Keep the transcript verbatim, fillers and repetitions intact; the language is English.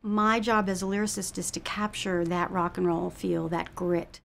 My job as a lyricist is to capture that rock and roll feel, that grit.